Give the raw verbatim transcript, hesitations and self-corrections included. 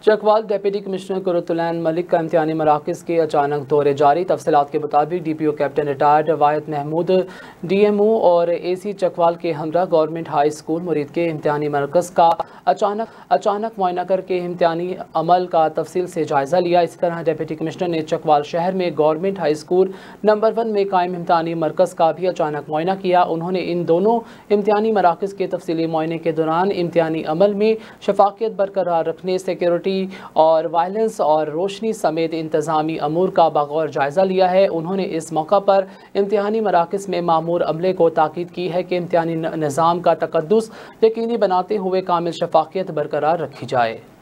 Chakwal deputy commissioner Qurratulain Malik का इम्तिहानी मराकज़ के अचानक दौरे जारी। तफसीलात के मुताबिक D P O captain retired Wahid Mahmood D M O और ए सी चकवाल के हमरा गवर्नमेंट हाई स्कूल मुरीद के इम्तिहानी मरकज़ का अचानक अचानक मुआयना करके इम्तिहानी अमल का तफसील से जायज़ा लिया। इसी तरह डिप्टी कमिश्नर ने चकवाल शहर में government high school number one में कायम इम्तिहानी मरकज़ का भी अचानक मुआयना किया। उन्होंने इन दोनों इम्तिहानी मराकज़ के तफसीली मुआयने के दौरान इम्तिहानी अमल में शफाकियत बरकरार रखने, सिक्योरिटी और वायलेंस और रोशनी समेत इंतजामी अमूर का बगौर जायज़ा लिया है। उन्होंने इस मौका पर इम्तिहानी मराकज़ में मामूर अमले को ताकीद की है कि इम्तिहानी निज़ाम का तकद्दुस यकीनी बनाते हुए कामिल शफाकियत बरकरार रखी जाए।